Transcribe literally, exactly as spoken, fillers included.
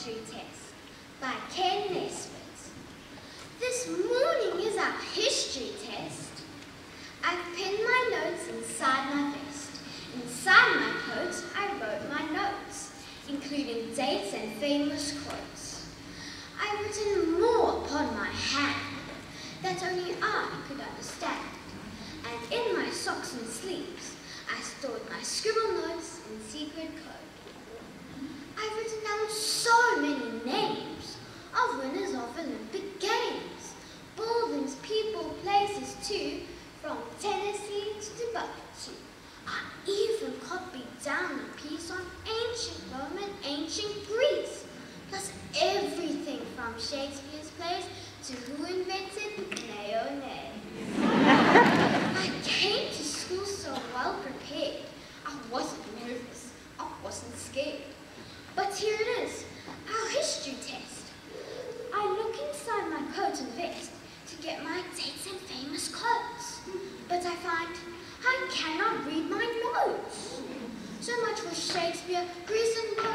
History Test by Ken Nesbitt. This morning is our history test. I've pinned my notes inside my vest. Inside my coat, I wrote my notes, including dates and famous quotes. I've written more upon my hand that only I could understand. And in my socks and sleeves, I stored my scribble notes in secret code. I've written down so many names of winners of Olympic Games, buildings, people, places too, from Tennessee to Timbuktu. I even copied down a piece on ancient Rome and ancient Greece, plus everything from Shakespeare's plays to who invented mayonnaise. I came to school so well prepared. I wasn't nervous, I wasn't scared. But here it is, our history test. I look inside my coat and vest to get my dates and famous quotes. But I find I cannot read my notes. So much for Shakespeare, Greece and Rome.